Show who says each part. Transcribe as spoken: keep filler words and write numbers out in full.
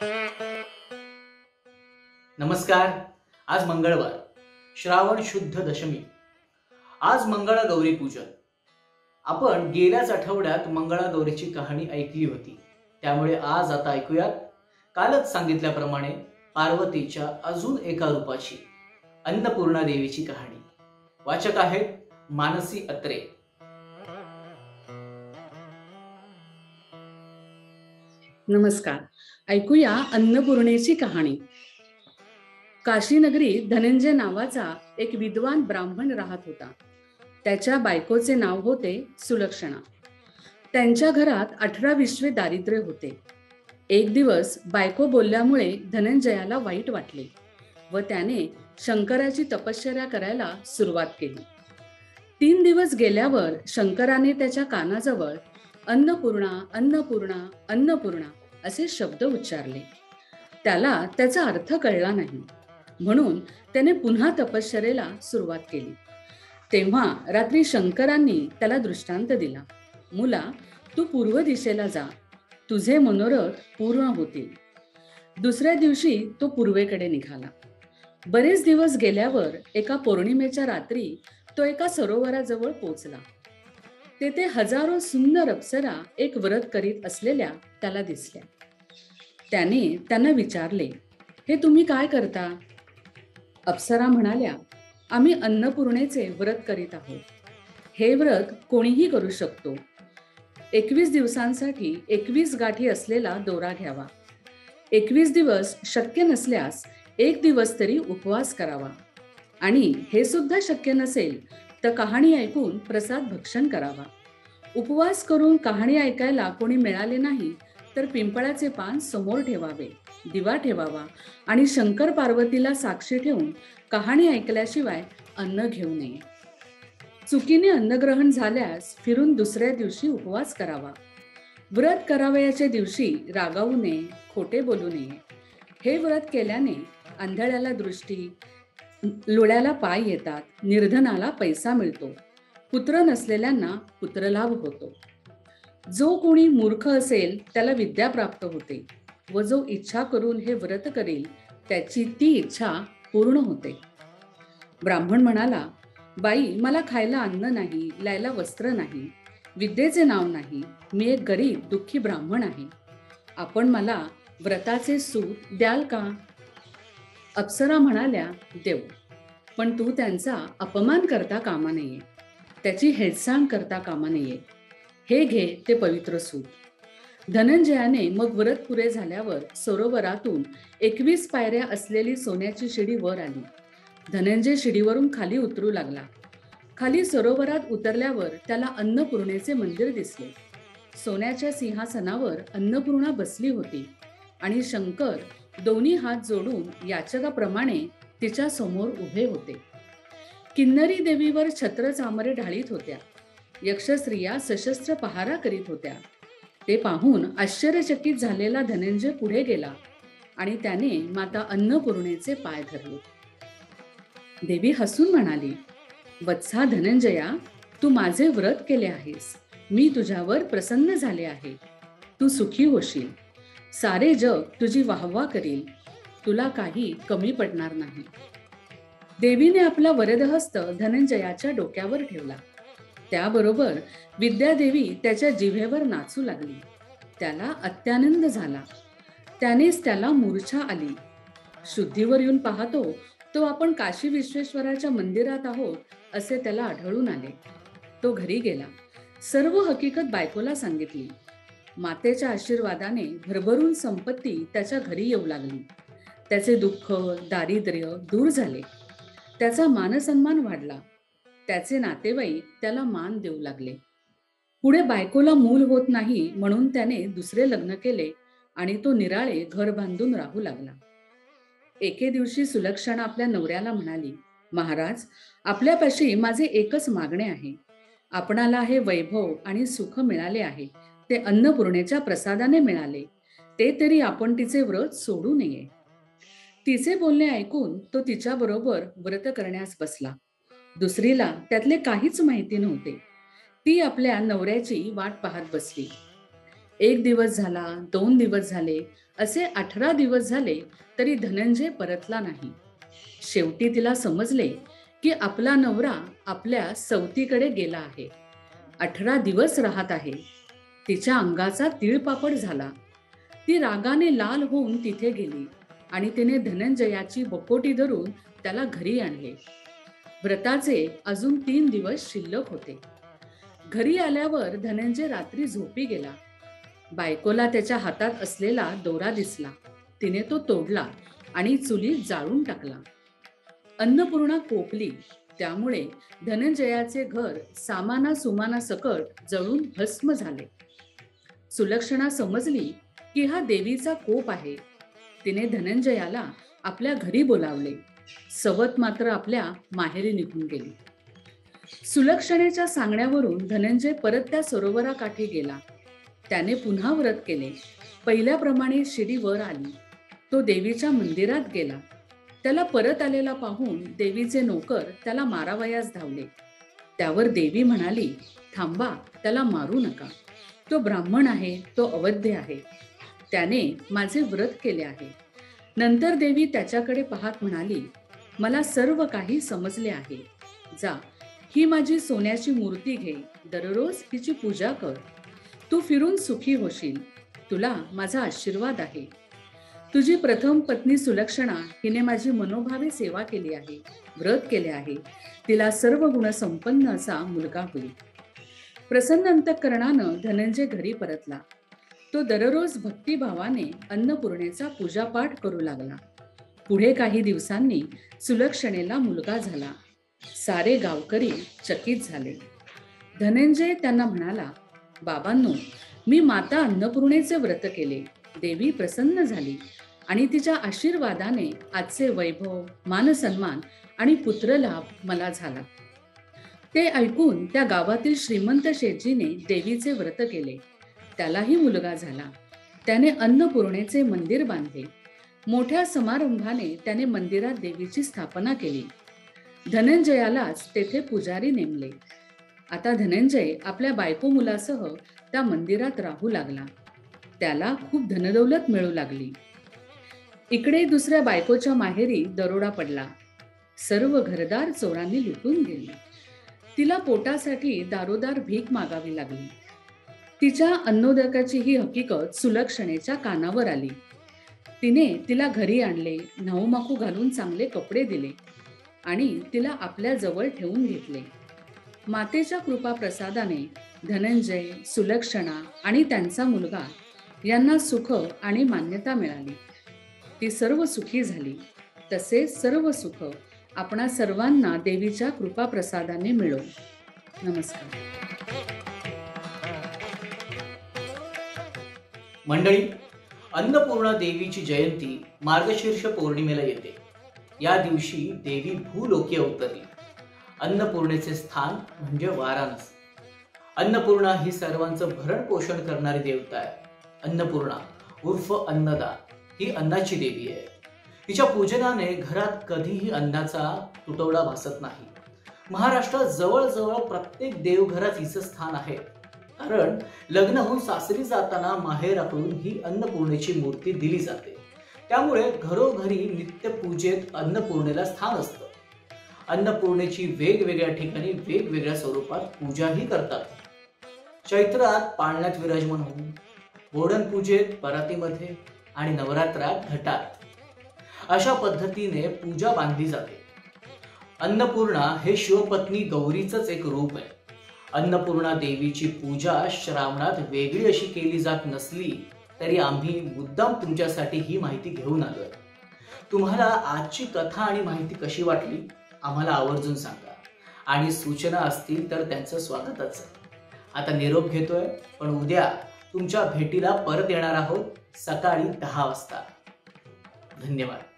Speaker 1: नमस्कार. आज मंगळवार, श्रावण शुद्ध दशमी. आज मंगळा गौरी पूजन. आपण गेल्याच आठवड्यात मंगळा गौरीची कहाणी ऐकली होती. त्यामुळे आज आता ऐकूयात कालच सांगितल्याप्रमाणे पार्वतीच्या अजून एका रूपाची, अन्नपूर्णा देवीची कहाणी. वाचक आहेत मानसी अत्रे.
Speaker 2: नमस्कार. ऐकूया अन्नपूर्णेची कहाणी. काशीनगरीत धनंजय नावाचा एक विद्वान ब्राह्मण राहत होता. त्याच्या बायकोचे नाव होते सुलक्षणा. त्यांच्या घरात अठरा विश्वे दारिद्र्य होते. एक दिवस बायको बोलल्यामुळे धनंजयाला वाईट वाटले व त्याने शंकराची तपश्चर्या करायला सुरुवात केली. तीन दिवस गेल्यावर शंकराने त्याच्या कानाजवळ अन्नपूर्णा अन्नपूर्णा अन्नपूर्णा असे शब्द उच्चारले. त्याला त्याचा अर्थ कळला नाही, म्हणून त्याने पुन्हा तपश्चर्येला सुरुवात केली. तेव्हा रात्री शंकरांनी त्याला दृष्टांत दिला, मुला, तू पूर्व दिशेला जा, तुझे मनोरथ पूर्ण होतील. दुसऱ्या दिवशी तो पूर्वेकडे निघाला. बरेच दिवस गेल्यावर एका पौर्णिमेच्या रात्री तो एका सरोवराजवळ पोचला. तेथे हजारो सुंदर अप्सरा एक व्रत करीत असलेल्या त्याला दिसल्या. त्याने त्यांना विचारले, हे तुम्ही काय करता? अप्सरा म्हणाल्या, आम्ही अन्नपूर्णेचे व्रत करीत आहोत. हे व्रत कोणीही करू शकतो. एकवीस दिवसांसाठी एकवीस गाठी असलेला दोरा घ्यावा. एकवीस दिवस शक्य नसल्यास एक दिवस तरी उपवास करावा. आणि हे सुद्धा शक्य नसेल तर कहाणी ऐकून प्रसाद भक्षण करावा. उपवास करून कहाणी ऐकायला कोणी मिळाले नाही तर पिंपळाचे पान समोर ठेवावे, दिवा ठेवावा आणि शंकर पार्वतीला साक्षी ठेवून कहाणी ऐकल्याशिवाय अन्न घेऊ नये. चुकीने अन्नग्रहण झाल्यास फिरून दुसऱ्या दिवशी उपवास करावा. व्रत करावयाच्या दिवशी रागावू नये, खोटे बोलू नये. हे व्रत केल्याने आंधळ्याला दृष्टी, लोळ्याला पाय येतात, निर्धनाला पैसा मिळतो, पुत्र नसलेल्यांना पुत्रलाभ होतो. जो कोणी मूर्ख असेल त्याला विद्या प्राप्त होते व जो इच्छा करून हे व्रत करेल त्याची ती इच्छा पूर्ण होते. ब्राह्मण म्हणाला, बाई, मला खायला अन्न नाही, लायला वस्त्र नाही, विद्येचे नाव नाही, मी एक गरीब दुःखी ब्राह्मण आहे. आपण मला व्रताचे सूत द्याल का? अप्सरा म्हणाल्या, देव, पण तू त्यांचा अपमान करता कामा नये, त्याची हेळसांड करता कामा नये. हे घे ते पवित्र सूत. धनंजयाने मग व्रत पुरे झाल्यावर सरोवरातून एकवीस पायऱ्या असलेली सोन्याची शिडी वर आली. धनंजय शिडीवरून खाली उतरू लागला. खाली सरोवरात उतरल्यावर त्याला अन्नपूर्णेचे मंदिर दिसले. सोन्याच्या सिंहासनावर अन्नपूर्णा बसली होती आणि शंकर दोन्ही हात जोडून याचकाप्रमाणे तिच्या समोर उभे होते. किन्नरी देवीवर छत्र चामरे ढाळीत होत्या. यक्षस्त्रिया सशस्त्र पहारा करीत होत्या. ते पाहून आश्चर्यचकित झालेला धनंजय पुढे गेला आणि त्याने माता अन्नपूर्णेचे पाय धरले. देवी हसून म्हणाली, वत्सा धनंजया, तू माझे व्रत केले आहेस. मी तुझ्यावर प्रसन्न झाले आहे. तू सुखी होशील. सारे जग तुझी वाहवा करील. तुला काही कमी पडणार नाही. देवीने आपला वरदहस्त धनंजयाच्या डोक्यावर ठेवला. त्याबरोबर विद्यादेवी त्याच्या जिव्हेवर नाचू लागली. त्याला अत्यानंद झाला. त्यानेच त्याला मूर्छा आली. शुद्धीवर येऊन पाहतो तो आपण काशी विश्वेश्वराच्या मंदिरात आहोत असे त्याला आढळून आले. तो घरी गेला. सर्व हकीकत बायकोला सांगितली. मातेच्या आशीर्वादाने भरभरून संपत्ती त्याच्या घरी येऊ लागली. त्याचे दुःख, दारिद्र्य दूर झाले. त्याचा मानसन्मान वाढला. त्याचे नातेवाईक त्याला मान देऊ लागले. पुढे बायकोला मूल होत नाही म्हणून त्याने दुसरे लग्न केले आणि तो निराळे घर बांधून राहू लागला. एके दिवशी सुलक्षणा आपल्या नवऱ्याला म्हणाली, महाराज, आपल्यापाशी माझे एकच मागणे आहे. आपणाला हे वैभव आणि सुख मिळाले आहे ते अन्नपूर्णेच्या प्रसादाने मिळाले. ते तरी आपण तिचे व्रत सोडू नये. तिचे बोलणे ऐकून तो तिच्या बरोबर व्रत करण्यास बसला. दुसरीला त्यातले काहीच माहिती नव्हते. ती आपल्या नवऱ्याची वाट पाहत बसली. एक दिवस झाला, दोन दिवस झाले, असे अठरा दिवस झाले तरी धनंजय परतला नाही. शेवटी तिला समजले की आपला नवरा आपल्या सवतीकडे गेला आहे. अठरा दिवस राहत आहे. तिच्या अंगाचा तीळपापड झाला. ती रागाने लाल होऊन तिथे गेली आणि तिने धनंजयाची बकोटी धरून त्याला घरी आणले. व्रताचे अजून तीन दिवस शिल्लक होते. घरी आल्यावर धनंजय रात्री झोपी गेला. बायकोला त्याच्या हातात असलेला दोरा दिसला. तिने तो तोडला आणि चुलीत जाळून टाकला. अन्नपूर्णा कोपली. त्यामुळे धनंजयाचे घर सामाना सुमाना सकट जळून भस्म झाले. सुलक्षणा समजली की हा देवीचा कोप आहे. तिने धनंजयाला आपल्या घरी बोलावले. सवत मात्र आपल्या माहेरी निघून गेली. सुलक्षणेच्या सांगण्यावरून धनंजय परत त्या सरोवराकाठी गेला. त्याने पुन्हा व्रत केले. पहिल्याप्रमाणे शिडी वर आली. तो देवीच्या मंदिरात गेला. त्याला परत आलेला पाहून देवीचे नोकर त्याला मारावयास धावले. त्यावर देवी म्हणाली, थांबा, त्याला मारू नका. तो ब्राह्मण आहे, तो अवध्य आहे. त्याने माझे व्रत केले आहे. नंतर देवी त्याच्याकडे पाहत म्हणाली, मला सर्व काही समजले आहे. जा, ही माझी सोन्याची मूर्ती घे. दररोज तिची पूजा कर. तू फिरून सुखी होशील. तुला माझा आशीर्वाद आहे. तुझी प्रथम पत्नी सुलक्षणा हिने माझी मनोभावे सेवा केली आहे, व्रत केले आहे. तिला सर्व गुण संपन्न असा मुलगा होईल. प्रसन्न अंतःकरणानं धनंजय घरी परतला. तो दररोज भक्तिभावाने अन्नपूर्णेचा पूजापाठ करू लागला. पुढे काही दिवसांनी सुलक्षणेला मुलगा झाला. सारे गावकरी चकित झाले. धनंजय त्यांना म्हणाला, बाबांनो, मी माता अन्नपूर्णेचे व्रत केले. देवी प्रसन्न झाली आणि तिच्या आशीर्वादाने आजचे वैभव, मानसन्मान आणि पुत्रलाभ मला झाला. ते ऐकून त्या गावातील श्रीमंत शेठजीने देवीचे व्रत केले. त्यालाही मुलगा झाला. त्याने अन्नपूर्णेचे मंदिर बांधले. मोठ्या समारंभाने त्याने मंदिरात देवीची स्थापना केली. धनंजयालाच तेथे पुजारी नेमले. आता धनंजय आपल्या बायको मुलासह त्या मंदिरात राहू लागला. त्याला खूप धनदौलत मिळू लागली. इकडे दुसऱ्या बायकोच्या माहेरी दरोडा पडला. सर्व घरदार चोरांनी लुटून गेली. तिला पोटासाठी दारोदार भीक मागावी लागली. तिच्या अन्नोदकाची ही हकीकत सुलक्षणेच्या कानावर आली. तिने तिला घरी आणले, न्हाऊमाखू घालून चांगले कपडे दिले आणि तिला आपल्या जवळ ठेवून घेतले. मातेच्या कृपा प्रसादाने धनंजय, सुलक्षणा आणि त्यांचा मुलगा यांना सुख आणि मान्यता मिळाली. ती सर्व सुखी झाली. तसेच सर्व सुख आपणा सर्वांना देवीच्या कृपा प्रसादाने मिळो. नमस्कार.
Speaker 1: मंडळी, अन्नपूर्णा देवीची जयंती मार्गशीर्ष पौर्णिमेला येते. या दिवशी देवी भूलोकी अवतरली. अन्नपूर्णेचे स्थान म्हणजे वाराणसी. अन्नपूर्णा ही सर्वांचं भरण पोषण करणारी देवता आहे. अन्नपूर्णा उर्फ अन्नदा ही अन्नाची देवी आहे. तिच्या पूजनाने घरात कधीही अन्नाचा तुटवडा भासत नाही. महाराष्ट्रात जवळजवळ प्रत्येक देवघरात हिचं स्थान आहे. कारण लग्न होऊन सासरी जाताना माहेराकडून ही अन्नपूर्णेची मूर्ती दिली जाते. त्यामुळे घरोघरी नित्यपूजेत अन्नपूर्णेला स्थान असतं. अन्नपूर्णेची वेगवेगळ्या ठिकाणी वेगवेगळ्या स्वरूपात पूजाही करतात. चैत्रात पाळण्यात विराजमान होऊन, बोडण पूजेत परातीमध्ये आणि नवरात्रात घटात अशा पद्धतीने पूजा बांधली जाते. अन्नपूर्णा हे शिवपत्नी गौरीचंच एक रूप आहे. अन्नपूर्णा देवीची पूजा श्रावणात वेगळी अशी केली जात नसली तरी आम्ही मुद्दाम तुमच्यासाठी ही माहिती घेऊन आलोय. तुम्हाला आजची कथा आणि माहिती कशी वाटली आम्हाला आवर्जून सांगा आणि सूचना असतील तर त्यांचं स्वागतच आहे. आता निरोप घेतोय, पण उद्या तुमच्या भेटीला परत येणार आहोत सकाळी दहा वाजता. धन्यवाद.